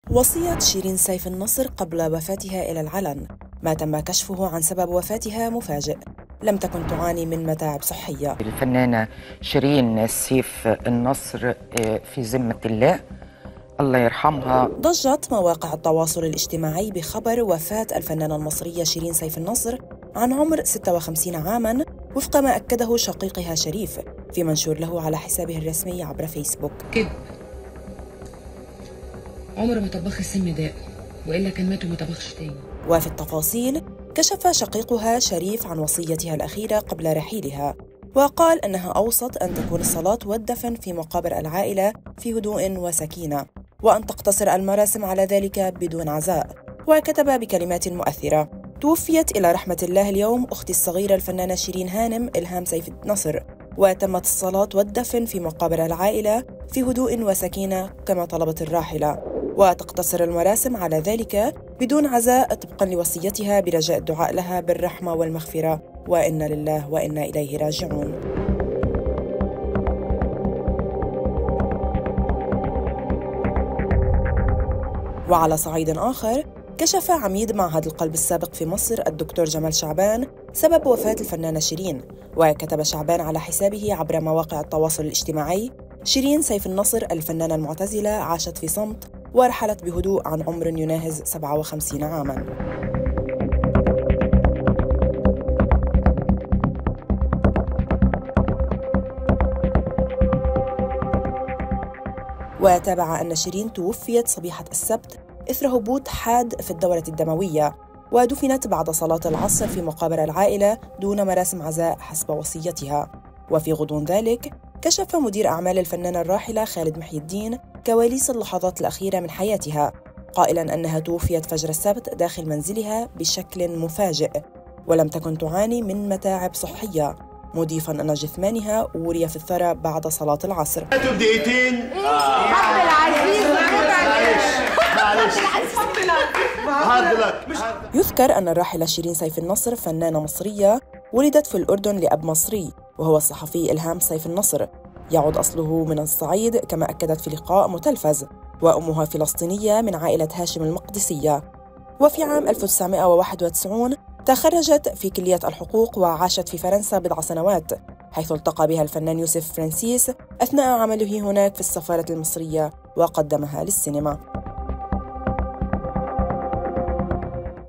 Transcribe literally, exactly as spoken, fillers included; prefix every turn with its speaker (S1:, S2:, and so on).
S1: وصية شيرين سيف النصر قبل وفاتها إلى العلن. ما تم كشفه عن سبب وفاتها مفاجئ، لم تكن تعاني من متاعب صحية.
S2: الفنانة شيرين سيف النصر في ذمة الله، الله يرحمها.
S1: ضجت مواقع التواصل الاجتماعي بخبر وفاة الفنانة المصرية شيرين سيف النصر عن عمر ستة وخمسين عاماً، وفق ما أكده شقيقها شريف في منشور له على حسابه الرسمي عبر فيسبوك.
S3: كذب، عمر ما طبخ السم داء، وإلا كان مات وما طبخش تاني.
S1: وفي التفاصيل كشف شقيقها شريف عن وصيتها الأخيرة قبل رحيلها، وقال أنها أوصت أن تكون الصلاة والدفن في مقابر العائلة في هدوء وسكينة، وأن تقتصر المراسم على ذلك بدون عزاء. وكتب بكلمات مؤثرة: توفيت إلى رحمة الله اليوم أختي الصغيرة الفنانة شيرين هانم إلهام سيف النصر، وتمت الصلاة والدفن في مقابر العائلة في هدوء وسكينة كما طلبت الراحلة، وتقتصر المراسم على ذلك بدون عزاء طبقاً لوصيتها، برجاء الدعاء لها بالرحمة والمغفرة، وإنا لله وإنا إليه راجعون. وعلى صعيد آخر، كشف عميد معهد القلب السابق في مصر الدكتور جمال شعبان سبب وفاة الفنانة شيرين، وكتب شعبان على حسابه عبر مواقع التواصل الاجتماعي: شيرين سيف النصر الفنانة المعتزلة عاشت في صمت ورحلت بهدوء عن عمر يناهز سبعة وخمسين عاماً. وتابع أن شيرين توفيت صبيحة السبت إثر هبوط حاد في الدورة الدموية، ودفنت بعد صلاة العصر في مقابر العائلة دون مراسم عزاء حسب وصيتها. وفي غضون ذلك كشف مدير أعمال الفنانة الراحلة خالد محي الدين كواليس اللحظات الأخيرة من حياتها، قائلاً أنها توفيت فجر السبت داخل منزلها بشكل مفاجئ، ولم تكن تعاني من متاعب صحية، مضيفاً أن جثمانها وري في الثرى بعد صلاة العصر.
S4: بدقيقتين.
S5: حب العزيز
S1: يذكر أن الراحلة شيرين سيف النصر فنانة مصرية ولدت في الأردن لأب مصري وهو الصحفي إلهام سيف النصر، يعود أصله من الصعيد كما أكدت في لقاء متلفز، وأمها فلسطينية من عائلة هاشم المقدسية. وفي عام ألف وتسعمائة وواحد وتسعين تخرجت في كلية الحقوق وعاشت في فرنسا بضع سنوات، حيث التقى بها الفنان يوسف فرانسيس أثناء عمله هناك في السفارة المصرية وقدمها للسينما.